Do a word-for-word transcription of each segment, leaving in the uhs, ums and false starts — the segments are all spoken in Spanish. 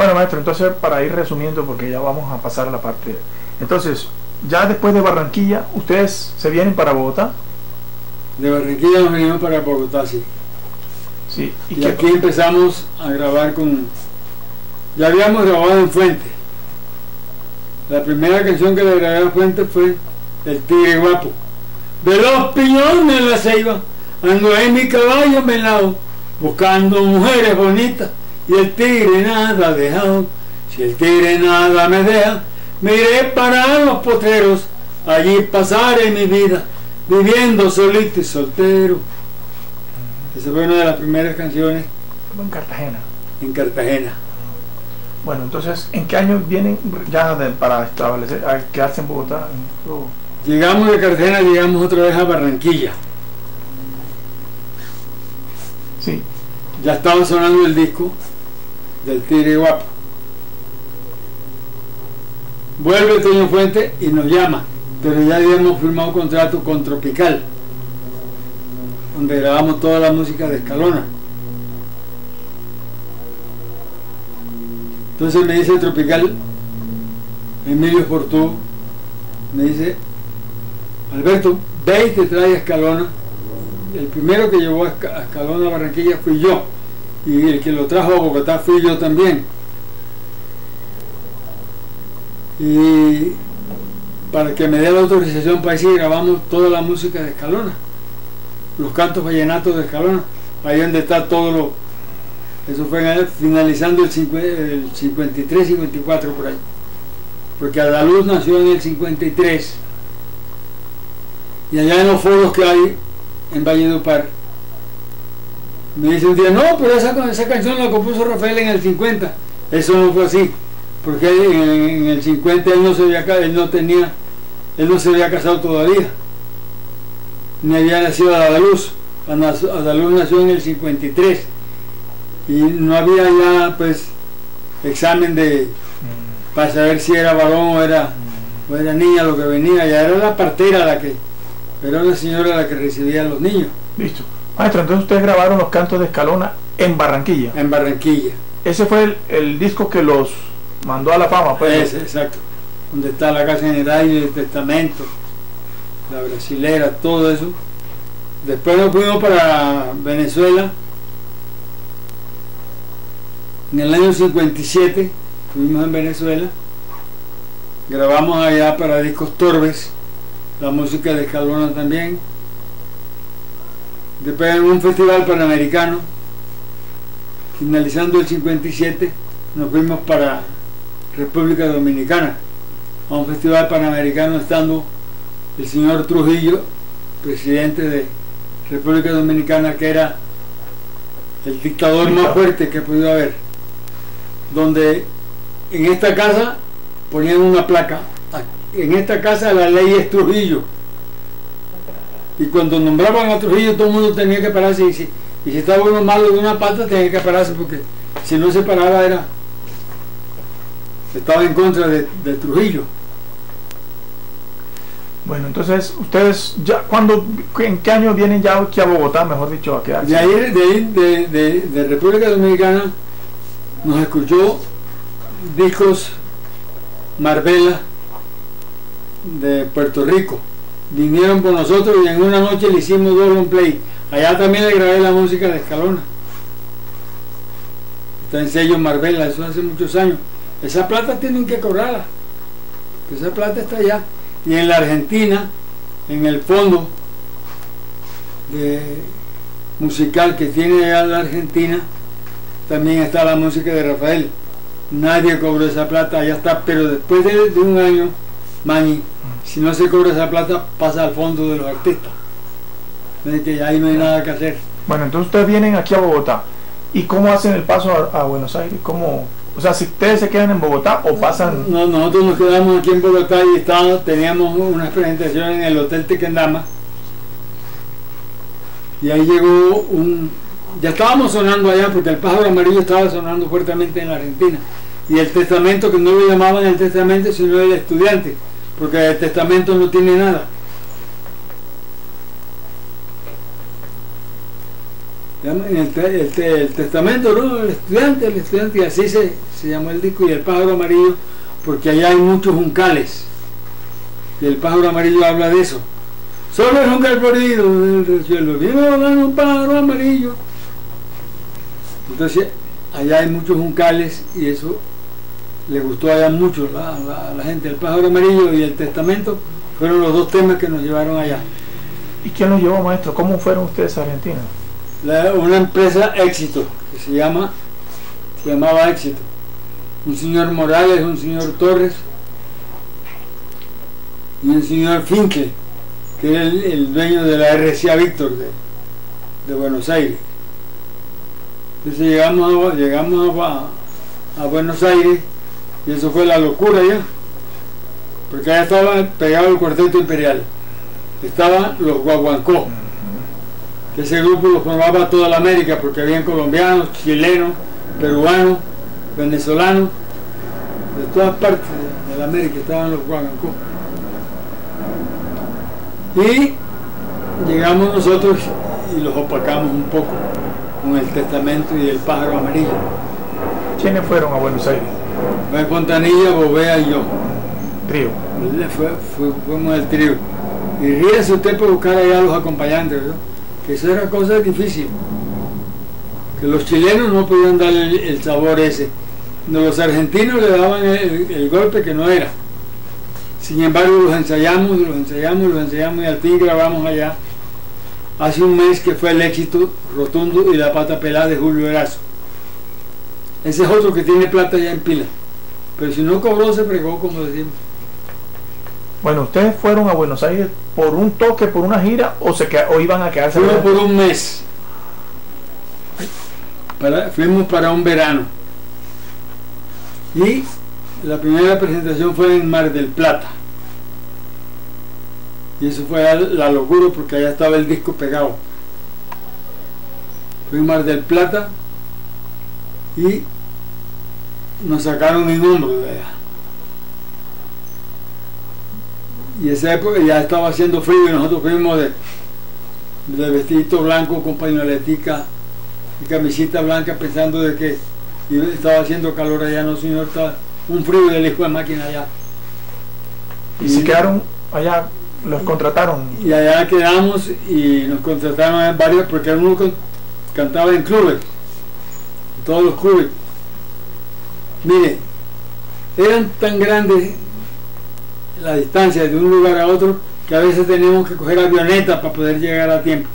Bueno, maestro, entonces para ir resumiendo, porque ya vamos a pasar a la parte. Entonces, ya después de Barranquilla, ¿ustedes se vienen para Bogotá? De Barranquilla nos venimos para Bogotá, sí. Sí. Y, y aquí empezamos a grabar con... Ya habíamos grabado en Fuente. La primera canción que le grabé a Fuente fue El Tigre Guapo. De los piñones en la ceiba, ando en mi caballo melao, buscando mujeres bonitas, y el tigre nada ha dejado. Si el tigre nada me deja, me iré para los potreros, allí pasaré mi vida, viviendo solito y soltero. Esa fue una de las primeras canciones. En Cartagena. En Cartagena. Bueno, entonces, ¿en qué año vienen ya de, para establecer, a quedarse en Bogotá? Oh. Llegamos de Cartagena, llegamos otra vez a Barranquilla. Sí. Ya estaba sonando el disco del Tigre Guapo. Vuelve Toño Fuente y nos llama, pero ya habíamos firmado un contrato con Tropical, donde grabamos toda la música de Escalona. Entonces me dice Tropical, Emilio Fortú, me dice: Alberto, ve y te trae a Escalona. El primero que llevó a Escalona a Barranquilla fui yo, y el que lo trajo a Bogotá fui yo también. Y para que me dé la autorización para ir, grabamos toda la música de Escalona, los cantos vallenatos de Escalona, ahí donde está todo lo... Eso fue finalizando el, el cincuenta y tres, cincuenta y cuatro por ahí, porque Andaluz nació en el cincuenta y tres, y allá en los foros que hay en Valledupar me dice un día: no, pero esa, esa canción la compuso Rafael en el cincuenta. Eso no fue así, porque en, en el cincuenta él no se había él no tenía él no se había casado todavía, ni había nacido Andaluz. Andaluz nació en el cincuenta y tres y no había ya pues examen de mm. para saber si era varón o era, mm. o era niña lo que venía. Ya era la partera la que era una señora la que recibía a los niños. Listo. Maestro, entonces ustedes grabaron los cantos de Escalona en Barranquilla. En Barranquilla. Ese fue el, el disco que los mandó a la fama, pues. Ese, exacto. Donde está la Casa General y el Testamento, la Brasilera, todo eso. Después nos fuimos para Venezuela. En el año cincuenta y siete estuvimos en Venezuela. Grabamos allá para Discos Torbes la música de Escalona también. Después en un festival panamericano, finalizando el cincuenta y siete, nos fuimos para República Dominicana, a un festival panamericano, estando el señor Trujillo, presidente de República Dominicana, que era el dictador más fuerte que pudo haber, donde en esta casa ponían una placa: en esta casa la ley es Trujillo, y cuando nombraban a Trujillo todo el mundo tenía que pararse, y si, y si estaba uno malo de una pata tenía que pararse, porque si no se paraba era estaba en contra de, de Trujillo. Bueno, entonces ustedes ya cuando en qué año vienen ya aquí a Bogotá, mejor dicho, a quedarse. De ahí de, de, de, de República Dominicana nos escuchó Discos Marbella de Puerto Rico. Vinieron por nosotros y en una noche le hicimos dos long play. Allá también le grabé la música de Escalona. Está en sello Marbella, eso hace muchos años. Esa plata tienen que cobrarla, esa plata está allá. Y en la Argentina, en el fondo de musical que tiene allá la Argentina, también está la música de Rafael. Nadie cobró esa plata, allá está, pero después de, de un año, Mañi, si no se cobra esa plata, pasa al fondo de los artistas. Es que ahí no hay nada que hacer. Bueno, entonces ustedes vienen aquí a Bogotá. ¿Y cómo hacen el paso a, a Buenos Aires? ¿Cómo, o sea, si ustedes se quedan en Bogotá o pasan? No, nosotros nos quedamos aquí en Bogotá y estábamos, teníamos unas presentaciones en el Hotel Tequendama. Y ahí llegó un... Ya estábamos sonando allá porque el Pájaro Amarillo estaba sonando fuertemente en la Argentina. Y el Testamento, que no lo llamaban el Testamento, sino el Estudiante, porque el Testamento no tiene nada. En el, te, el, te, el testamento, ¿no? El estudiante, el estudiante, y así se, se llamó el disco, y el pájaro amarillo, porque allá hay muchos juncales, y el pájaro amarillo habla de eso. Solo el juncal florido del cielo, viene volando un pájaro amarillo. Entonces, allá hay muchos juncales, y eso le gustó allá mucho a la, la, la gente. El pájaro amarillo y el testamento fueron los dos temas que nos llevaron allá. ¿Y quién los llevó, maestro? ¿Cómo fueron ustedes a Argentina? La, una empresa Éxito, que se llama, se llamaba Éxito. Un señor Morales, un señor Torres y un señor Finke, que era el, el dueño de la R C A Víctor de, de Buenos Aires. Entonces llegamos, a, llegamos a, a Buenos Aires, y eso fue la locura ya, porque allá estaba pegado el Cuarteto Imperial, estaban los Guaguancó, que ese grupo lo formaba toda la América, porque habían colombianos, chilenos, peruanos, venezolanos, de todas partes de la América estaban los Guaguancó. Y llegamos nosotros y los opacamos un poco con el testamento y el pájaro amarillo. ¿Quiénes fueron a Buenos Aires? Fue Fontanilla, Bovea y yo. Trío. Fue, fue, fuimos el trío. Y ríese usted por buscar allá a los acompañantes, ¿verdad? Que eso era cosa difícil, que los chilenos no podían darle el, el sabor ese, los argentinos le daban el, el golpe que no era. Sin embargo, los ensayamos, los ensayamos, los ensayamos, y al fin grabamos allá hace un mes, que fue el Éxito rotundo y la pata pelada de Julio Erazo. Ese es otro que tiene plata ya en pila, pero si no cobró, se fregó, como decimos. Bueno, ¿ustedes fueron a Buenos Aires por un toque, por una gira, o se qued- o iban a quedarse? Fuimos por un mes. Para, fuimos para un verano. Y la primera presentación fue en Mar del Plata. Y eso fue la, la locura, porque allá estaba el disco pegado. Fui en Mar del Plata y nos sacaron en hombros de allá. Y esa época ya estaba haciendo frío, y nosotros fuimos de, de vestidito blanco con pañoletica y camisita blanca, pensando de que estaba haciendo calor allá. No, señor, estaba un frío del hijo de máquina allá. ¿Y se quedaron allá? ¿Los contrataron? Y allá quedamos, y nos contrataron en varios, porque uno cantaba en clubes, en todos los clubes. Mire, eran tan grandes la distancia de un lugar a otro, que a veces teníamos que coger avionetas para poder llegar a tiempo.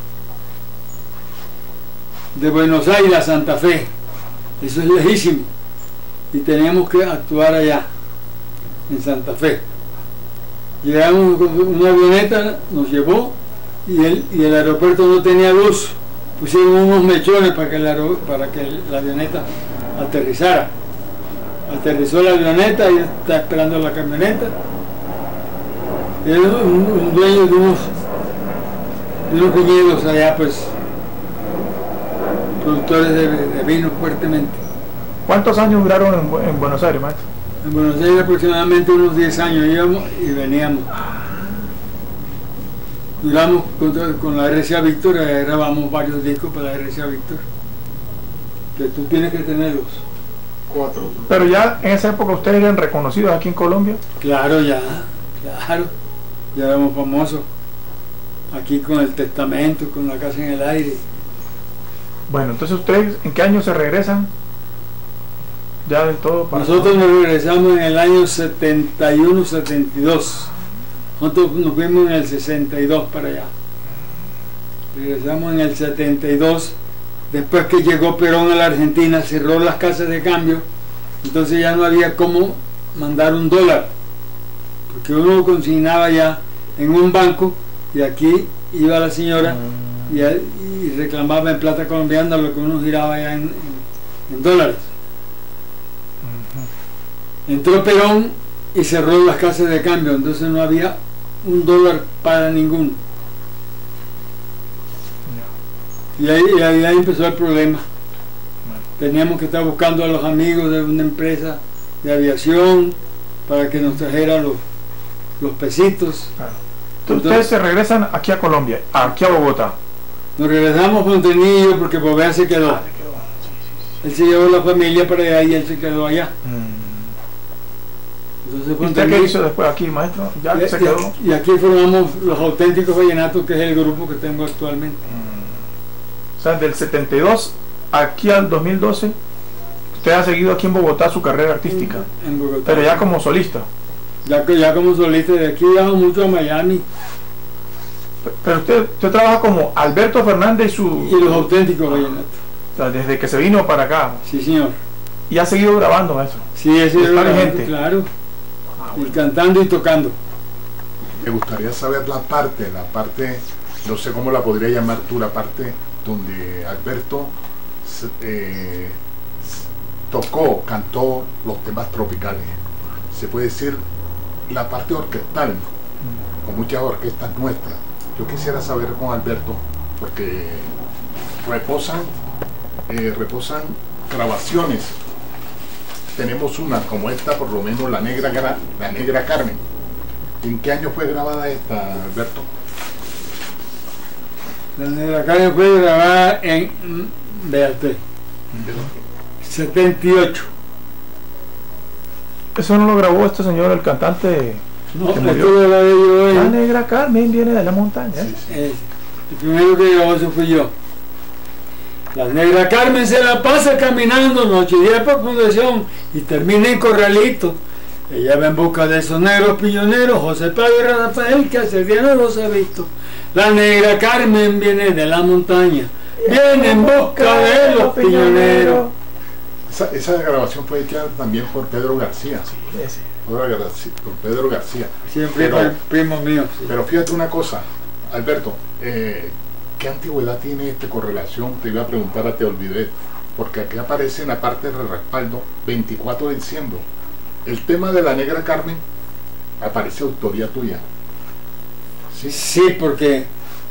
De Buenos Aires a Santa Fe, eso es lejísimo, y teníamos que actuar allá en Santa Fe. Llegamos con una avioneta, nos llevó, y el, y el aeropuerto no tenía luz, pusieron unos mechones para que, el aer- para que la avioneta aterrizara. Aterrizó la avioneta y está esperando la camioneta. Era un, un dueño de unos, de unos viñedos allá, pues, productores de, de vino fuertemente. ¿Cuántos años duraron en, Bu- en Buenos Aires, maestro? En Buenos Aires aproximadamente unos diez años íbamos y veníamos. Duramos con, con la R C A Víctor, grabamos varios discos para la R C A Víctor, que tú tienes que tenerlos. Cuatro. Pero ya en esa época ustedes eran reconocidos aquí en Colombia. Claro, ya, claro, ya éramos famosos. Aquí con el testamento, con la casa en el aire. Bueno, entonces ustedes, ¿en qué año se regresan? Ya del todo para... Nosotros nos regresamos en el año setenta y uno, setenta y dos. Nosotros nos fuimos en el sesenta y dos para allá. Regresamos en el setenta y dos. Después que llegó Perón a la Argentina, cerró las casas de cambio, entonces ya no había cómo mandar un dólar, porque uno lo consignaba ya en un banco, y aquí iba la señora y, y reclamaba en plata colombiana lo que uno giraba ya en, en, en dólares. Entró Perón y cerró las casas de cambio, entonces no había un dólar para ninguno. Y ahí, y ahí empezó el problema. Teníamos que estar buscando a los amigos de una empresa de aviación para que nos trajeran los, los pesitos. Claro. Entonces ustedes se regresan aquí a Colombia, aquí a Bogotá. Nos regresamos a Fontenillo porque Bobea se quedó. Ah, le quedó. Sí, sí, Él se llevó la familia para allá y él se quedó allá. sí. Mm. Entonces ¿Y usted qué hizo después aquí, maestro? ¿Ya y, se quedó? y, y aquí formamos los Auténticos Vallenatos, que es el grupo que tengo actualmente. Mm. O sea, del setenta y dos aquí al dos mil doce, usted ha seguido aquí en Bogotá su carrera artística, En Bogotá. pero ya como solista. Ya, que- ya como solista, de aquí viajo mucho a Miami Pero usted, usted trabaja como Alberto Fernández y su... y los Auténticos Vallenatos. O sea, desde que se vino para acá. Sí, señor. Y ha seguido grabando, maestro. Sí, ese es Está el vigente. claro. Y cantando y tocando. Me gustaría saber la parte, la parte, no sé cómo la podría llamar tú, la parte donde Alberto se- eh, tocó, cantó los temas tropicales. Se puede decir la parte orquestal, con muchas orquestas nuestras. Yo quisiera saber con Alberto, porque reposan, eh, reposan grabaciones. Tenemos una como esta, por lo menos la negra, Gra- la negra Carmen. ¿En qué año fue grabada esta, Alberto? La Negra Carmen fue grabada en, mm, véate, setenta y ocho. Eso no lo grabó este señor, el cantante. No, ¿Que esto murió? lo grabé yo La en, negra Carmen viene de la montaña. Sí, sí. eh, el primero que grabó eso fui yo. La Negra Carmen se la pasa caminando noche y día por fundación y termina en Corralito. Ella va en busca de esos negros piñoneros, José Pablo y Rafael, que hace día no los ha visto. La Negra Carmen viene de la montaña, viene en busca de los piñoneros. Esa, esa grabación fue hecha también por Pedro García. Ese. Por García- por Pedro García. Siempre Pero- fue el primo mío. Sí. Pero fíjate una cosa, Alberto, eh, ¿qué antigüedad tiene este correlación? Te iba a preguntar, te olvidé, porque aquí aparece en la parte de respaldo veinticuatro de diciembre. El tema de la negra Carmen aparece autoría tuya. ¿Sí? Sí, porque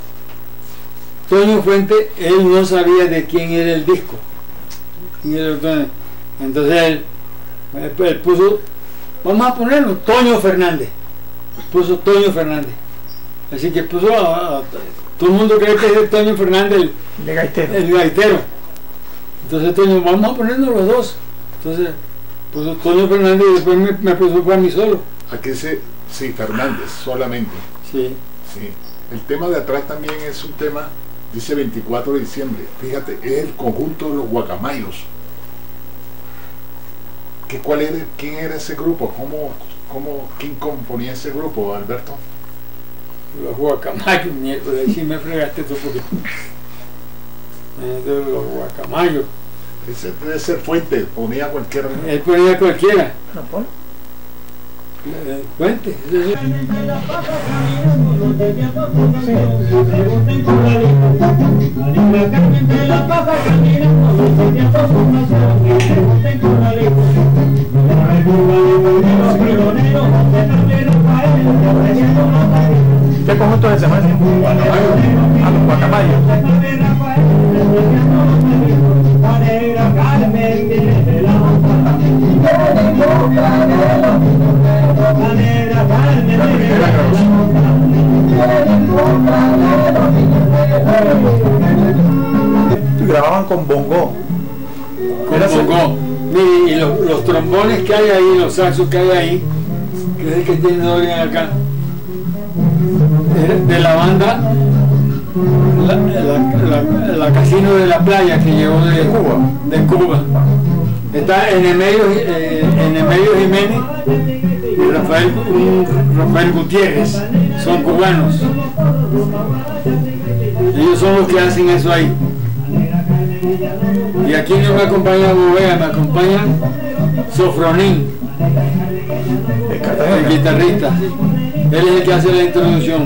Toño Fuente, él no sabía de quién era el disco. Quién era el Toño. Entonces él, él- él puso, vamos a ponerlo, Toño Fernández. Puso Toño Fernández. Así que puso a, a- todo el mundo cree que es el Toño Fernández el, De gaitero. el gaitero. Entonces Toño, vamos a ponernos los dos. Entonces puso Toño Fernández y después me, me puso para mí solo. Aquí se, sí, Fernández, solamente. Sí. Sí. El tema de atrás también es un tema, dice veinticuatro de diciembre. Fíjate, es el conjunto de los guacamayos. ¿Qué, cuál era, ¿Quién era ese grupo? ¿Cómo, cómo, ¿Quién componía ese grupo, Alberto? Los guacamayos, miércoles, ahí sí me fregaste tú porque eh, de los guacamayos. Ese debe ser Fuente, ponía cualquier... Él ponía cualquiera. Bueno, pon. Eh, Fuente. ese sí. ¿Qué conjunto es ese, maestro? A los guacamayos. Grababan con bongo. Con Era ese- bongo. Mire, y los, los trombones que hay ahí, los saxos que hay ahí, que es el que tiene Dorian acá, es de la banda la, la, la, la Casino de la Playa que llegó de Cuba. de Cuba. Está en Emelio, eh, en Emelio Jiménez y Rafael, un Rafael Gutiérrez, son cubanos. Ellos son los que hacen eso ahí. Y aquí no me acompaña Bovea, me acompaña Sofronín, De el Cartagena. guitarrista. Él es el que hace la introducción.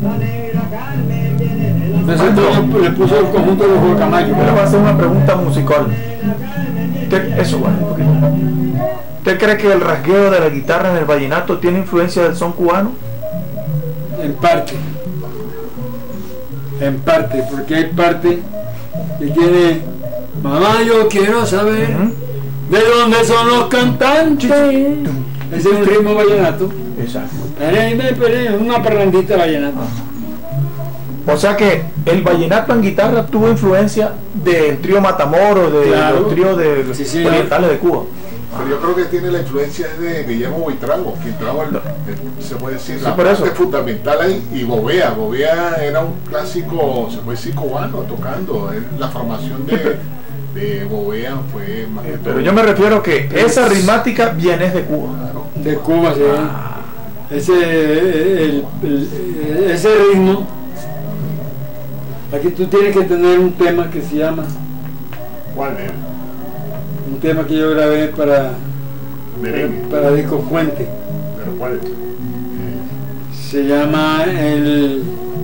Entonces Antonio le puso el conjunto de los guacamayos. Yo le voy a hacer una pregunta musical. ¿Usted- eso, bueno, un poquito. ¿Usted cree que el rasgueo de la guitarra en el vallenato tiene influencia del son cubano? En parte. En parte, porque hay parte que tiene, mamá, yo quiero saber Ujú. de dónde son los cantantes. Ese es un ritmo vallenato. Exacto. Pereme, pereme, una parrandita vallenata. O sea que el vallenato en guitarra tuvo influencia del trío Matamoros, de Claro. los tríos de, Sí, sí, orientales de Cuba. Pero yo creo que tiene la influencia de Guillermo Buitrago, quien trajo el, el- se puede decir, Sí, la por parte eso. fundamental ahí, y Bovea. Bovea era un clásico, se puede decir, cubano tocando. Él- La formación de, de Bovea fue más que Pero todo- yo me refiero que esa ritmática viene de Cuba. Claro. De Cuba, sí. Ah. Ese, el- el- ese ritmo, aquí tú tienes que tener un tema que se llama, ¿Cuál es? un tema que yo grabé para, Merengue. para Disco Fuente. ¿Pero cuál es? Se llama el...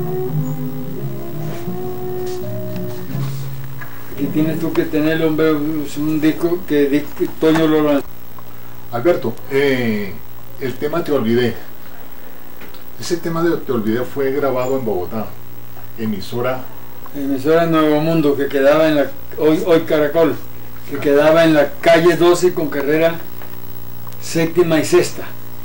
Aquí tienes tú que tener, hombre, es un disco que, di- que Toño lo lanzó. Alberto, eh, el tema Te Olvidé. Ese tema de Te Olvidé fue grabado en Bogotá, emisora. Emisora Nuevo Mundo, que quedaba en la, hoy, hoy Caracol, que quedaba en la calle doce con carrera séptima y sexta.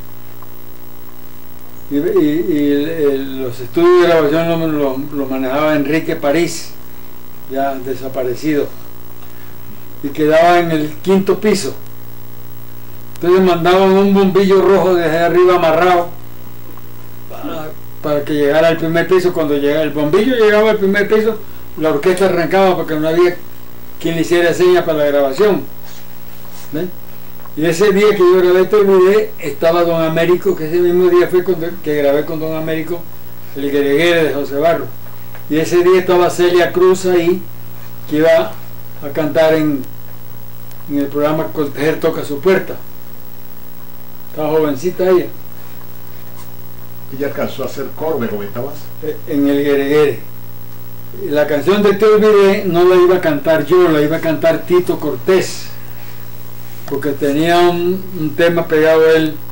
Y, y- y el- el- los estudios de grabación lo, lo- lo manejaba Enrique París, ya desaparecido, y quedaba en el quinto piso. Entonces mandaban un bombillo rojo desde arriba amarrado para, para que llegara al primer piso. Cuando llegaba el bombillo llegaba al primer piso, la orquesta arrancaba porque no había quien le hiciera señas para la grabación. ¿Ven? Y ese día que yo grabé Te Olvidé, estaba Don Américo, que ese mismo día fue cuando, que grabé con Don Américo el Guereguere de José Barro. Y ese día estaba Celia Cruz ahí, que iba a cantar en, en el programa Coltejer Toca Su Puerta. Estaba jovencita ella, Ella alcanzó a hacer coro, me comentabas. eh, en el Guereguere. La canción de Te Olvidé no la iba a cantar yo, la iba a cantar Tito Cortés, porque tenía un, un tema pegado a él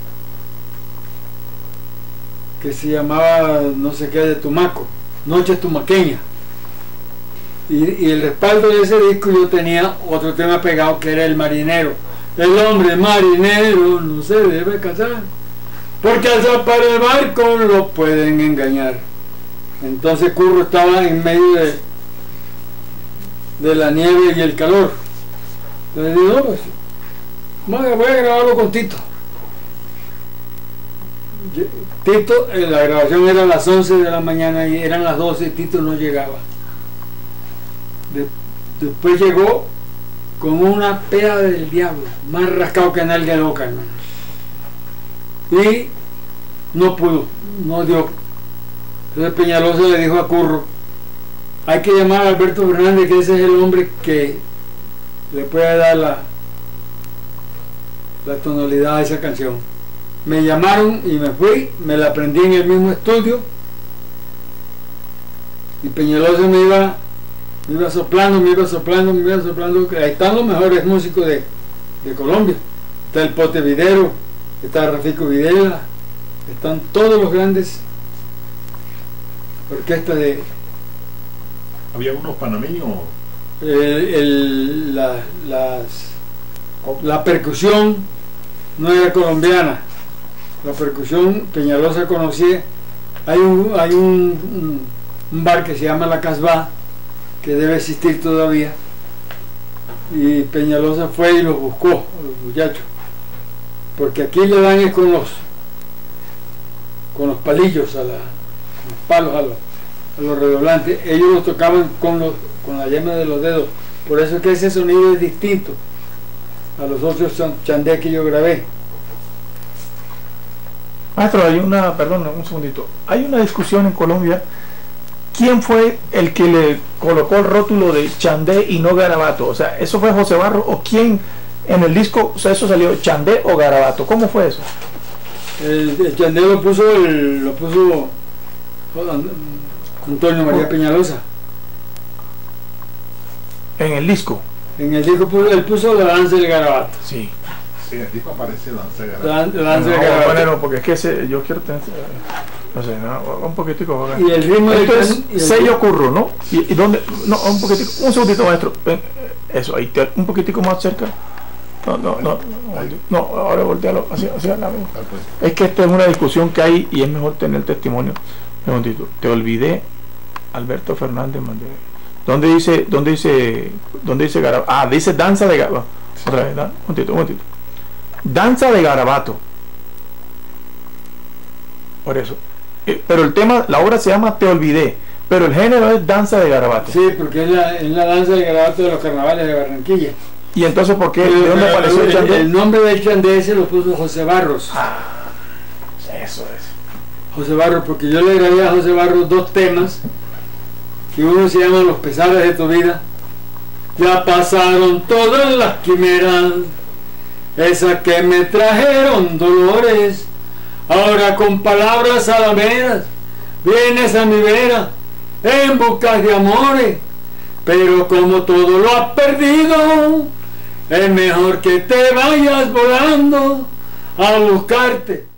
que se llamaba no sé qué de Tumaco, Noche Tumaqueña. Y, y el respaldo de ese disco yo tenía otro tema pegado que era El Marinero. El hombre marinero no se debe casar, porque al zapar el barco lo pueden engañar. Entonces Curro estaba en medio de, de la nieve y el calor. Entonces digo, no, pues voy a, voy a grabarlo con Tito. Tito, eh, la grabación era a las once de la mañana y eran las doce y Tito no llegaba. De- después llegó con una pea del diablo, más rascado que nalga loca, hermano. Y no pudo, no dio. Entonces Peñalosa le dijo a Curro, hay que llamar a Alberto Fernández, que ese es el hombre que le puede dar la, la tonalidad a esa canción. Me llamaron y me fui, me la aprendí en el mismo estudio y Peñalosa me iba, me iba soplando, me iba soplando, me iba soplando. Ahí están los mejores músicos de, de Colombia. Está el Pote Videro, está Rafico Videla, están todos los grandes orquestas de Había unos panameños. el, el- la, las- la percusión no era colombiana. La percusión Peñalosa conocía. Hay un hay un, un, un bar que se llama La Casbah, que debe existir todavía, y Peñalosa fue y los buscó a los muchachos, porque aquí le dan es con los con los palillos a la, con los palos a los, a los redoblantes. Ellos los tocaban con los con la yema de los dedos, por eso es que ese sonido es distinto a los otros chan- chandé que yo grabé. Maestro, hay una, perdón, un segundito. Hay una discusión en Colombia. ¿Quién fue el que le colocó el rótulo de Chandé y no Garabato? O sea, ¿eso fue José Barro o quién en el disco, o sea, eso salió Chandé o Garabato? ¿Cómo fue eso? El, el chandé lo puso el, lo puso Antonio María Peñalosa. En el disco. En el disco puso, él puso la danza del garabato. Sí. Sí, el disco aparece Danza de La, Garabato. la danza No, del vamos a garabato. ponerlo, porque es que ese, yo quiero tener, no sé, no, un poquitico. acá. Y el ritmo del Esto can- es y el- sello Curro, ¿no? ¿Y, y dónde? No, un poquitico, un segundito, maestro. Ven, eso, ahí, te- un poquitico más cerca. No, no, no, no, no, ahora voltealo hacia, hacia la vez. Ah, pues, Es que esta es una discusión que hay y es mejor tener testimonio. Un segundito. Te olvidé Alberto Fernández Mandela. ¿Dónde dice, dónde dice, dónde dice Garabato? Ah, dice danza de Garabato. Otra vez, da, un momentito, un momentito. Danza de Garabato. Por eso. Eh, pero el tema, la obra se llama Te olvidé, pero el género es danza de Garabato. Sí, porque es la, es la danza de Garabato de los carnavales de Barranquilla. Y entonces, ¿por qué? Pero, ¿De dónde pero, apareció el el, chandé? el nombre del chandé se lo puso José Barros. Ah, eso es. José Barros, porque yo le grabé a José Barros dos temas, que uno se llama Los pesares de tu vida. Ya pasaron todas las quimeras, esas que me trajeron dolores. Ahora con palabras alameras vienes a mi vera en busca de amores, pero como todo lo has perdido, es mejor que te vayas volando a buscarte